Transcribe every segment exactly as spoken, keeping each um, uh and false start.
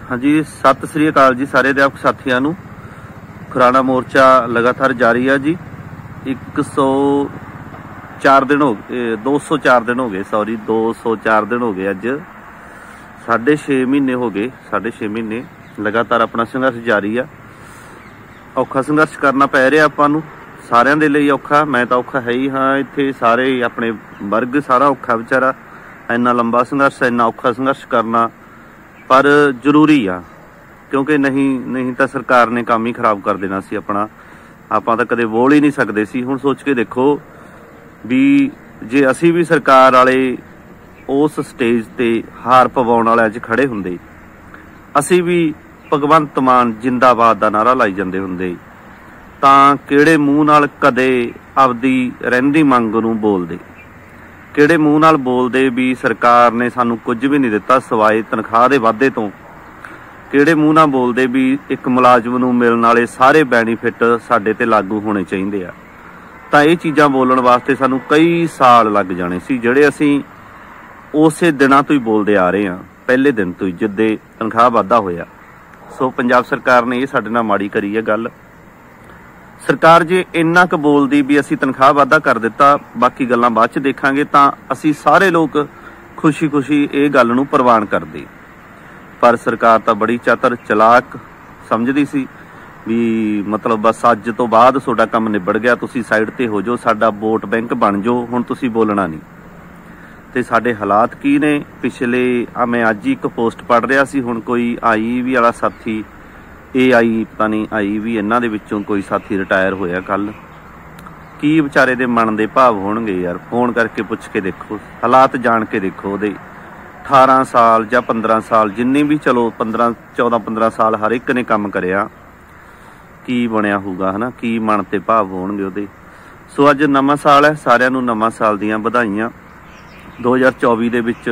हाँ जी, सत श्री अकाल जी सारे अध्यापक साथियों नूं। खुराना मोर्चा लगातार जारी है जी। एक सौ चार दिन हो गए, दो सौ चार दिन हो गए सॉरी दो सौ चार दिन हो गए। अज साढ़े छे महीने हो गए, साढ़े छे महीने लगातार अपना संघर्ष जारी है। औखा संघर्ष करना पै रहा आपां नूं, सारिਆਂ ਦੇ ਲਈ औखा। मैं तो औखा है ही हाँ, इत्थे सारे अपने वर्ग सारा औखा बेचारा। इन्ना लंबा संघर्ष, इन्ना औखा संघर्ष करना पर जरूरी आ, क्योंकि नहीं नहीं तो सरकार ने काम ही खराब कर देना सी अपना। आपां तां कदे बोल ही नहीं सकते सी। हुण सोच के देखो भी जे असी भी सरकार वाले उस स्टेज ते हार पवाउण वाले अज खड़े हुंदे, असी भी भगवंत मान जिंदाबाद दा नारा लाई जांदे हुंदे, तां किहड़े मूँह नाल कदे आपदी रहिंदी मंग नूं बोलदे, किहड़े मूँह नाल बोलदे भी सरकार ने सानू कुछ भी नहीं दिता सवाए तनख्वाह दे वाधे तो, किहड़े मूँह नाल बोलदे भी एक मुलाजम नूं मिलण वाले सारे बैनीफिट साडे ते लागू होने चाहीदे आ। तां इह चीज़ां बोलण वास्ते सानू कई साल लग जाणे सी, जिहड़े असीं उसे दिनां तो ही बोलदे आ रहे हां, पहले दिन तो ही जिद्दे तनख्वाह वाधा होया। सो पंजाब सरकार ने यह साडे नाल माड़ी करी है गल। सरकार जे इन्ना क बोलदी भी असी तनख्वाह वाधा कर दिता, बाकी गल्लां बाद च देखांगे, तां असी सारे लोग खुशी खुशी ये गल नूं प्रवान करदे। पर सरकार तां बड़ी चातर चलाक समझदी सी भी मतलब बस अज तो बाद तुहाडा काम निबड़ गया, तुसी साइड ते हो जाओ, साडा वोट बैंक बन जाओ, हुण तुसी बोलना नहीं। ते साडे हालात की ने पिछले आ मैं अज ही एक पोस्ट पढ़ रहा सी, हुण कोई आई वी वाला साथी ए आई पता नहीं आई भी इन्हां दे विचों कोई साथी रिटायर होया कल। की बेचारे दे मन दे भाव होणगे यार, फोन करके पुछ के देखो, हालात जान के देखो। दे अठारह साल जां पंद्रह साल जिन्नी भी चलो पंद्रह चौदह पंद्रह साल हर एक ने काम करिया, की बनया होगा है ना, की मन ते भाव होणगे उहदे। सो अज नवां साल है, सारिआं नूं नवां साल दीआं बधाईआं। दो हज़ार चौबी दे विच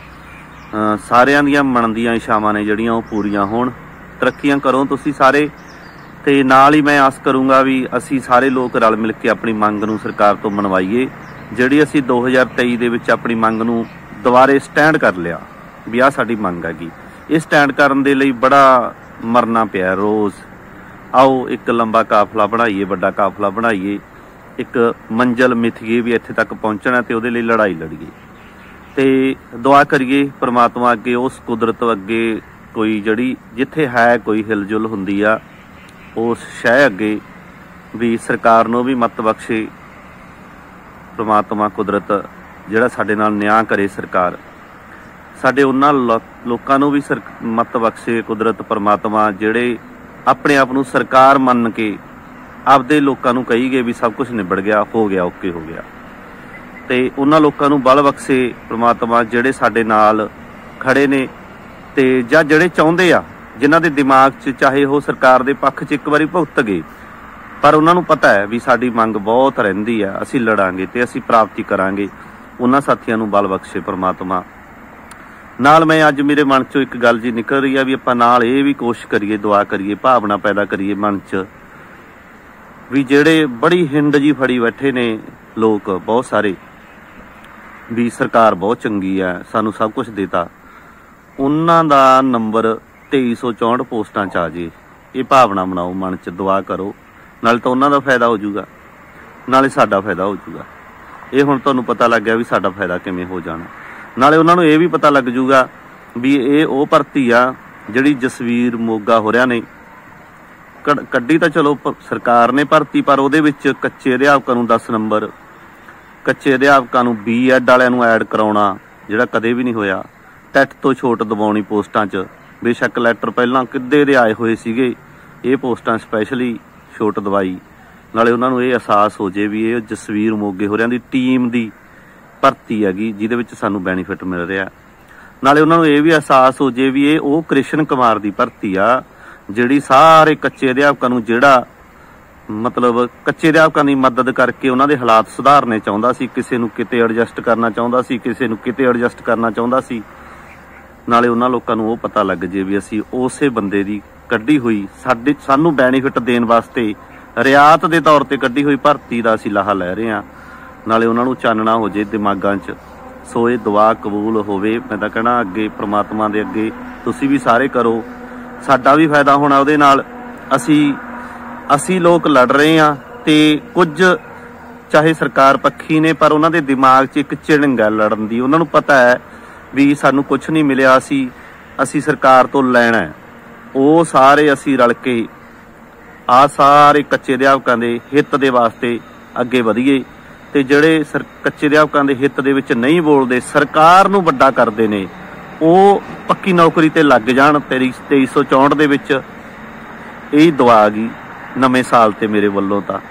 सारिआं दीआं मन दीआं इच्छावां ने जिहड़ियां ओह पूरीआं होण। तरक्कियां करो तुसी सारे, ते नाल ही मैं आस करूँगा भी असी सारे लोग रल मिल के अपनी मंग नूं सरकार तो मनवाईए, जिहड़ी असी दो हज़ार तेई दे विच अपनी मंग नूं दुबारे स्टैंड कर लिया भी आ साडी मंग हैगी। इस स्टैंड करन दे लई बड़ा मरना पिया रोज़। आओ एक लंबा काफला बनाईए, वड्डा काफला बनाईए, एक मंजिल मिथीए भी इत्थे तक पहुँचना, ते उहदे लई लड़ाई लड़ीए, ते दुआ करिए परमात्मा अगे, उस कुदरत अगे कोई जड़ी जिथे है कोई हिलजुल हुंदी आ, उस शह अगे भी सरकार नूं भी मत बख्शे परमात्मा कुदरत, जिहड़ा साडे नाल न्याय करे सरकार। साडे उन्हां लोकां नूं भी सर मत बख्शे कुदरत परमात्मा, जिहड़े अपने आप नूं सरकार मन के आपदे लोकां नूं कही गए भी सब कुछ निबड़ गया, हो गया, ओके हो गया। ते उन्हां लोकां नूं बल बख्शे परमात्मा, जिहड़े साडे नाल खड़े ने, ते जां जिहड़े चाहुंदे आ, जिन्हां दे दिमाग 'च चाहे वो सरकार दे पक्ष 'च एक वारी भुगत गए, पर उन्हां नूं पता है भी साडी मंग बहुत रहिंदी आ, असीं लड़ांगे ते असीं प्राप्ति करांगे। उन्हां साथियां नूं बल बख्शे परमात्मा। नाल मैं अज मेरे मन 'चों एक गल जी निकल रही है भी आपां नाल इह भी कोशिश करिए, दुआ करिए, भावना पैदा करिए मन 'च भी जिहड़े बड़ी हिंड जी फड़ी बैठे ने लोग बहुत सारे भी सरकार बहुत चंगी है, सानूं सब कुछ देता, उन्हां दा नंबर तेईस सौ चौंठ पोस्टां च आ जे। ये भावना बनाओ मन च, दुआ करो, नाले तो उन्हां दा फायदा हो जूगा, नाले साडा फायदा हो जूगा। ये हुण तुहानूं पता लग गया भी साडा फायदा किवें हो जाना। नाले उन्हां नूं ये भी पता लग जूगा भी ये वो भर्ती आ जिहड़ी जसवीर मोगा होरिआं ने कड्ढी। तां चलो सरकार ने भर्ती, पर उहदे विच कच्चे अध्यापकां नूं दस नंबर, कच्चे अध्यापकां नूं बी एड वालिआं नूं ऐड कराउणा, जिहड़ा कदे भी नहीं होया। टैट तो छूट दबाउणी पोस्टां 'च, बेशक लैटर पहलां किद्दे दे आए होए सीगे, ये पोस्टां स्पैशली छूट दवाई। नाले उन्हां नूं ये एहसास हो जे भी ये जसवीर मोगे होरिआं दी टीम दी भर्ती हैगी, जिहदे विच सानूं बैनीफिट मिल रिहा। नाले उन्हां नूं ये भी एहसास हो जे भी ये वो कृष्ण कुमार दी भर्ती आ, जिहड़ी सारे कच्चे अध्यापकां नूं, जिहड़ा मतलब कच्चे अध्यापकां दी मदद करके उन्हां दे हालात सुधारने चाहुंदा सी, किसे नूं किते एडजस्ट करना चाहुंदा सी, किसे नूं किते एडजस्ट करना चाहुंदा सी। नाले उन्हां लोकां नूं ओह पता लग जे भी असीं उसे बंदे दी कड्ढी हुई, साडे सानूं बैनीफिट देण वास्ते रियात दे तौर ते कड्ढी हुई भर्ती दा असीं लाहा लै रहे हां। नाले उन्हां नूं चानना हो जे दिमागां 'च। सो ये दुआ कबूल होवे। मैं तां कहना अगे परमात्मा दे अगे तुसीं भी सारे करो ਸਾਡਾ ਵੀ ਫਾयदा होना ਉਹਦੇ ਨਾਲ। ਅਸੀਂ ਅਸੀਂ ਲੋਕ लड़ रहे हाँ ते कुछ चाहे सरकार पक्षी ने पर उन्होंने दिमाग च एक चिड़ंग है लड़न की। उन्होंने पता है भी सानू कुछ नहीं मिलिया, असी असी सरकार तो लैना है। वो सारे असी रल के आ सारे कच्चे अध्यापकों के हित के वास्ते अगे वधीए ते जिहड़े सर कच्चे अध्यापकों के हित दे विच नहीं बोलते, सरकार नूं वड्डा करते ने, वो पक्की नौकरी ते लग जाण। तेरी तेईस सौ चौंठ दे विच यही दुआ गई नवें साल ते मेरे वल्लों तां।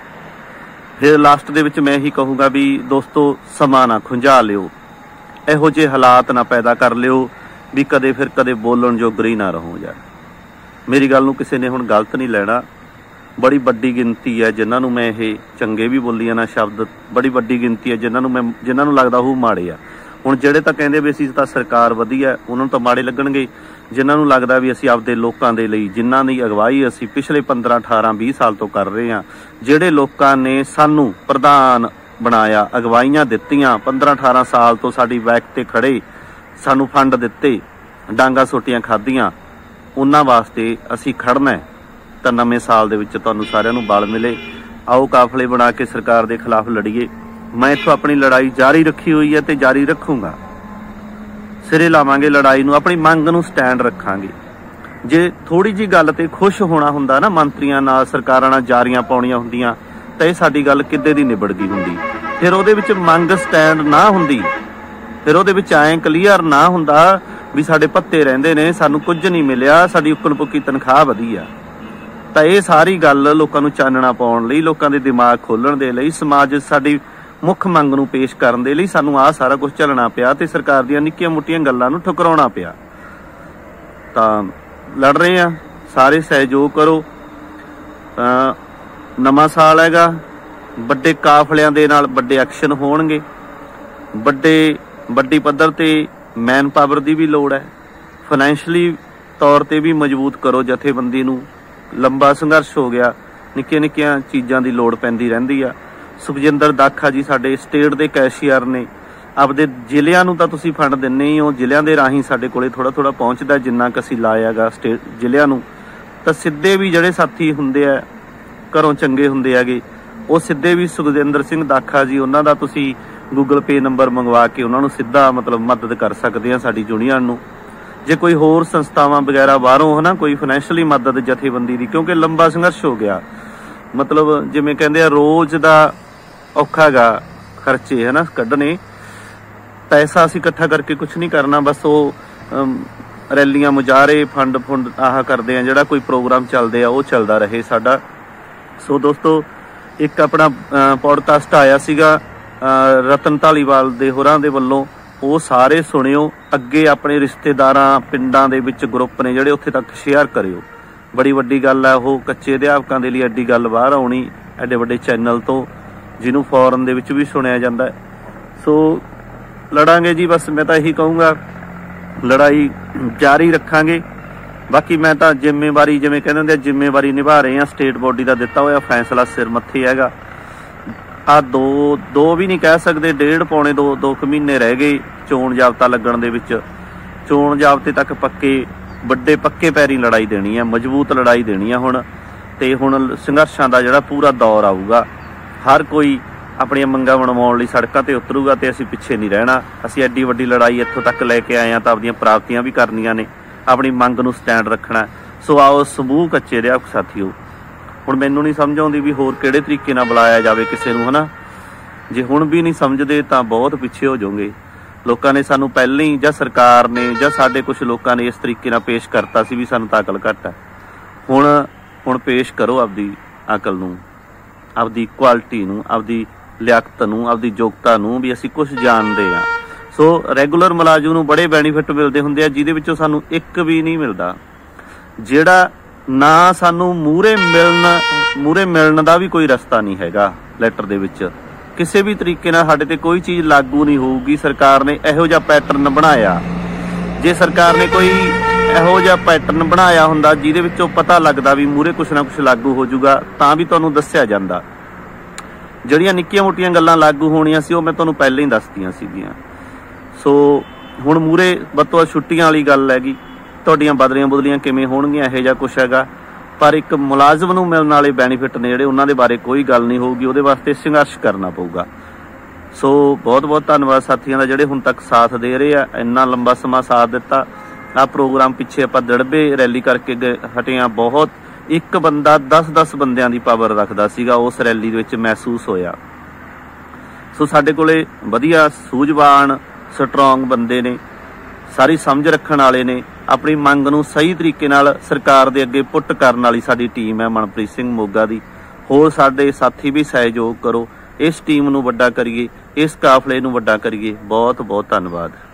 फिर लास्ट दे विच मैं ही कहूँगा भी दोस्तों समा ना खुंझा लिओ, इहो जे हालात ना पैदा कर लिओ भी कदे फिर कदे बोलण जोगरी ना रहो। यार मेरी गल नूं किसी ने हुण गलत नहीं लैना। बड़ी वड्डी गिनती है जिन्हां नूं मैं ये चंगे भी बोली ना शब्द, बड़ी वड्डी गिनती है जिन्हां नूं मैं जिन्हां नूं लगदा वो माड़े आ। हुण ਜਿਹੜੇ ਤਾਂ ਕਹਿੰਦੇ ਵੀ ਅਸੀਂ ਤਾਂ ਸਰਕਾਰ ਵਧੀਆ, ਉਹਨਾਂ ਨੂੰ ਤਾਂ ਮਾੜੇ ਲੱਗਣਗੇ। ਜਿਨ੍ਹਾਂ ਨੂੰ ਲੱਗਦਾ ਵੀ ਅਸੀਂ ਆਪਦੇ ਲੋਕਾਂ ਦੇ ਲਈ, ਜਿਨ੍ਹਾਂ ਦੀ ਅਗਵਾਈ ਅਸੀਂ ਪਿਛਲੇ ਪੰਦਰਾਂ ਅਠਾਰਾਂ ਵੀਹ ਸਾਲ ਤੋਂ ਕਰ ਰਹੇ ਹਾਂ, ਜਿਹੜੇ ਲੋਕਾਂ ਨੇ ਸਾਨੂੰ ਪ੍ਰਧਾਨ ਬਣਾਇਆ, ਅਗਵਾਈਆਂ ਦਿੱਤੀਆਂ, ਪੰਦਰਾਂ ਅਠਾਰਾਂ ਸਾਲ ਤੋਂ ਸਾਡੀ ਬੈਕ ਤੇ ਖੜੇ, ਸਾਨੂੰ ਫੰਡ ਦਿੱਤੇ, ਡਾਂਗਾ ਸੋਟੀਆਂ ਖਾਧੀਆਂ, ਉਹਨਾਂ ਵਾਸਤੇ ਅਸੀਂ ਖੜਨਾ। ਤਾਂ ਨਵੇਂ ਸਾਲ ਦੇ ਵਿੱਚ ਤੁਹਾਨੂੰ ਸਾਰਿਆਂ ਨੂੰ ਬਲ ਮਿਲੇ। आओ काफले बना के सरकार के खिलाफ लड़िए। मैं इत्थों अपनी लड़ाई जारी रखी हुई है तो जारी रखूँगा। सिरे लावांगे लड़ाई नूं, अपनी मंग नूं स्टैंड रखांगे। जे थोड़ी जी गल ते खुश होना हुंदा ना मंत्रियां नाल, सरकारां नाल जारियां पाउणियां हुंदियां तां इह साडी गल किद्दे दी निबड़ गई हुंदी। फिर उहदे विच मंग स्टैंड ना हुंदी, फिर उहदे विच ऐ क्लीयर ना हुंदा भी साडे पत्ते रहिंदे ने, सानूं कुछ नहीं मिलिया, साडी उक्कण पुक्की तनखाह वधी आ। ਤਾਂ ਇਹ ਸਾਰੀ ਗੱਲ ਲੋਕਾਂ ਨੂੰ ਚਾਨਣਾ ਪਾਉਣ ਲਈ, ਲੋਕਾਂ ਦੇ ਦਿਮਾਗ ਖੋਲਣ ਦੇ ਲਈ, ਸਮਾਜ ਸਾਡੀ ਮੁੱਖ ਮੰਗ ਨੂੰ ਪੇਸ਼ ਕਰਨ ਦੇ ਲਈ ਸਾਨੂੰ ਆਹ ਸਾਰਾ ਕੁਝ ਝੱਲਣਾ ਪਿਆ ਤੇ ਸਰਕਾਰ ਦੀਆਂ ਨਿੱਕੀਆਂ ਮੁੱਟੀਆਂ ਗੱਲਾਂ ਨੂੰ ਠੁਕਰਾਉਣਾ ਪਿਆ। ਤਾਂ ਲੜ ਰਹੇ ਆ, ਸਾਰੇ ਸਹਿਯੋਗ ਕਰੋ। ਤਾਂ ਨਵਾਂ ਸਾਲ ਹੈਗਾ, ਵੱਡੇ ਕਾਫਲਿਆਂ ਦੇ ਨਾਲ ਵੱਡੇ ਐਕਸ਼ਨ ਹੋਣਗੇ, ਵੱਡੇ ਵੱਡੀ ਪੱਧਰ ਤੇ ਮੈਨ ਪਾਵਰ ਦੀ ਵੀ ਲੋੜ ਹੈ। ਫਾਈਨੈਂਸ਼ਲੀ ਤੌਰ ਤੇ ਵੀ ਮਜ਼ਬੂਤ ਕਰੋ ਜਥੇਬੰਦੀ ਨੂੰ। लंबा संघर्ष हो गया, निक्कियां निक्कियां चीज़ां की लोड़ पैंदी रहिंदी आ। सुखजिंदर दाखा जी साडे स्टेट के कैशियर ने, आपदे जिलिਆਂ ਨੂੰ ਤਾਂ ਤੁਸੀਂ फंड दिंदे ही हो, जिलिਆਂ ਦੇ ਰਾਹੀਂ ਸਾਡੇ ਕੋਲੇ थोड़ा थोड़ा पहुँचता जिन्ना क ਅਸੀਂ ਲਾਇਆਗਾ स्टेट जिलिਆਂ ਨੂੰ। ਤਾਂ ਸਿੱਧੇ ਵੀ ਜਿਹੜੇ ਸਾਥੀ ਹੁੰਦੇ ਆ ਘਰੋਂ ਚੰਗੇ ਹੁੰਦੇ ਹੈਗੇ, ਉਹ ਸਿੱਧੇ ਵੀ ਸੁਖਜਿੰਦਰ ਸਿੰਘ ਦਾਖਾ ਜੀ ਉਹਨਾਂ ਦਾ ਤੁਸੀਂ ਗੂਗਲ ਪੇ ਨੰਬਰ ਮੰਗਵਾ ਕੇ ਉਹਨਾਂ ਨੂੰ ਸਿੱਧਾ ਮਤਲਬ ਮਦਦ ਕਰ ਸਕਦੇ ਆ ਸਾਡੀ ਯੂਨੀਅਨ ਨੂੰ। जे कोई होर संस्थावां वगैरह बाहरों है ना कोई फाइनैशियली मदद जथेबंदी की, क्योंकि लंबा संघर्ष हो गया, मतलब जिवें कहंदे आ रोज़ दा औखा गा खर्चे है ना कढ़ने, पैसा असीं इकट्ठा करके कुछ नहीं करना, बस वो रैलियां मुजाहरे फंड फुंड आह करदे आ, जिहड़ा कोई प्रोग्राम चलदे आ वो चलदा रहे साडा। सो दोस्तों एक अपना पॉडकास्ट आया सीगा रतन धालीवाल दे होरां दे वल्लों, वो सारे सुनियो, अगे अपने रिश्तेदारां पिंडां दे विच ग्रुप ने जिहड़े उत्थे तक शेयर करियो। बड़ी वड्डी गल है, वो कच्चे अध्यापकां दे लई एड्डी गल बाहर आउणी एडे वड्डे चैनल तो, जिन्हों फॉरन दे विच भी सुनिया जांदा है। सो लड़ांगे जी, बस मैं तां यही कहूँगा लड़ाई जारी रखांगे। बाकी मैं तां जिम्मेवारी जिवें कहंदे हुंदे जिम्मेवारी निभा रहे हैं, स्टेट बॉडी का दिता होया फैसला सिर मत्थे हैगा। आ दो दो भी नहीं कह सकते, डेढ़ पौने दो दो क महीने रह गए चोण जाबता लगन दे विच। चोण जाबते तक पक्के ਵੱਡੇ पक्के पैरी लड़ाई देनी है, मजबूत लड़ाई देनी है हुण। ते हुण संघर्षां दा जिहड़ा पूरा दौर आऊगा, हर कोई अपनी मंगां मनवाउण लई सड़कां ते उतरूगा ते असीं पिछे नहीं रहना। असीं एड्डी वड्डी लड़ाई इत्थों तक लैके आए हां तां आपदियां प्राप्तियां भी करनियां ने, अपनी मंग नूं स्टैंड रखना। सो आओ समूह कच्चे अध्यापक साथियों, ਹੁਣ ਮੈਨੂੰ ਨਹੀਂ ਸਮਝ ਆਉਂਦੀ ਵੀ ਹੋਰ ਕਿਹੜੇ ਤਰੀਕੇ ਨਾਲ ਬੁਲਾਇਆ ਜਾਵੇ ਕਿਸੇ ਨੂੰ, ਹਨਾ। ਜੇ ਹੁਣ ਵੀ ਨਹੀਂ ਸਮਝਦੇ ਤਾਂ ਬਹੁਤ ਪਿੱਛੇ ਹੋ ਜਾਓਗੇ। ਲੋਕਾਂ ਨੇ ਸਾਨੂੰ ਪਹਿਲਾਂ ਹੀ, ਜਾਂ ਸਰਕਾਰ ਨੇ ਜਾਂ ਸਾਡੇ ਕੁਝ ਲੋਕਾਂ ਨੇ ਇਸ ਤਰੀਕੇ ਨਾਲ ਪੇਸ਼ ਕਰਤਾ ਸੀ ਵੀ ਸਾਨੂੰ ਤਾਂ ਅਕਲ ਘੱਟ ਹੈ। ਹੁਣ ਹੁਣ ਪੇਸ਼ ਕਰੋ ਆਪਦੀ ਅਕਲ ਨੂੰ, ਆਪਦੀ ਕੁਆਲਿਟੀ ਨੂੰ, ਆਪਦੀ ਲਿਆਕਤ ਨੂੰ, ਆਪਦੀ ਯੋਗਤਾ ਨੂੰ ਵੀ ਅਸੀਂ ਕੁਝ ਜਾਣਦੇ ਹਾਂ। ਸੋ ਰੈਗੂਲਰ ਮੁਲਾਜ਼ਮ ਨੂੰ ਬੜੇ ਬੈਨੀਫਿਟ ਮਿਲਦੇ ਹੁੰਦੇ ਆ, ਜਿਹਦੇ ਵਿੱਚੋਂ ਸਾਨੂੰ ਇੱਕ ਵੀ ਨਹੀਂ ਮਿਲਦਾ। ਜਿਹੜਾ ना सानू मूहरे मिलना मूहरे मिलने का भी कोई रस्ता नहीं हैगा लैटर दे विच, किसी भी तरीके नाल साडे ते कोई चीज़ लागू नहीं होगी। सरकार ने इहो जिहा पैटर्न बनाया, जे सरकार ने कोई इहो जिहा पैटर्न बनाया हुंदा जिहदे विचों पता लगदा भी मूहरे कुछ ना कुछ लागू हो जूगा, तां भी तुहानूं दस्सिया जांदा। ਜਿਹੜੀਆਂ ਨਿੱਕੀਆਂ ਮੋਟੀਆਂ ਗੱਲਾਂ लागू ਹੋਣੀਆਂ ਸੀ ਉਹ मैं तुहानूं ਪਹਿਲਾਂ ही दसदियां सीगीਆਂ। सो हुण मूहरे ਵੱਧ ਤੋਂ ਵੱਧ छुट्टियां वाली गल हैगी, ਤੁਹਾਡੀਆਂ ਬਦਲੀਆਂ ਬੁਦਲੀਆਂ ਕਿਵੇਂ ਹੋਣਗੀਆਂ ਇਹੋ ਜਿਹਾ ਕੁਛ ਹੈਗਾ, ਪਰ ਇੱਕ ਮੁਲਾਜ਼ਮ ਨੂੰ ਮਿਲਣ ਵਾਲੇ ਬੈਨੀਫਿਟ ਨੇ ਜਿਹੜੇ ਉਹਨਾਂ ਦੇ ਬਾਰੇ ਕੋਈ ਗੱਲ ਨਹੀਂ ਹੋਊਗੀ, ਉਹਦੇ ਵਾਸਤੇ ਸੰਘਰਸ਼ ਕਰਨਾ ਪਊਗਾ। ਸੋ ਬਹੁਤ ਬਹੁਤ ਧੰਨਵਾਦ ਸਾਥੀਆਂ ਦਾ ਜਿਹੜੇ ਹੁਣ ਤੱਕ ਸਾਥ ਦੇ ਰਹੇ ਆ, ਇੰਨਾ ਲੰਬਾ ਸਮਾਂ ਸਾਥ ਦਿੱਤਾ। ਆਹ ਪ੍ਰੋਗਰਾਮ ਪਿੱਛੇ ਆਪਾਂ ਦੜਬੇ ਰੈਲੀ ਕਰਕੇ ਗਏ ਹਟੇ ਹਾਂ, ਬਹੁਤ ਇੱਕ ਬੰਦਾ ਦਸ ਦਸ ਬੰਦਿਆਂ ਦੀ ਪਾਵਰ ਰੱਖਦਾ ਸੀਗਾ ਉਸ ਰੈਲੀ ਦੇ ਵਿੱਚ ਮਹਿਸੂਸ ਹੋਇਆ। ਸੋ ਸਾਡੇ ਕੋਲੇ ਵਧੀਆ ਸੂਝਵਾਨ ਸਟਰੋਂਗ ਬੰਦੇ ਨੇ, ਸਾਰੀ ਸਮਝ ਰੱਖਣ ਵਾਲੇ ਨੇ, ਆਪਣੀ ਮੰਗ ਨੂੰ ਸਹੀ ਤਰੀਕੇ ਨਾਲ ਸਰਕਾਰ ਦੇ ਅੱਗੇ ਪੁੱਟ ਕਰਨ ਵਾਲੀ ਸਾਡੀ ਟੀਮ ਹੈ ਮਨਪ੍ਰੀਤ ਸਿੰਘ ਮੋਗਾ ਦੀ। ਹੋਰ ਸਾਡੇ ਸਾਥੀ ਵੀ ਸਹਿਯੋਗ ਕਰੋ, ਇਸ ਟੀਮ ਨੂੰ ਵੱਡਾ ਕਰੀਏ, ਇਸ ਕਾਫਲੇ ਨੂੰ ਵੱਡਾ ਕਰੀਏ। ਬਹੁਤ ਬਹੁਤ ਧੰਨਵਾਦ।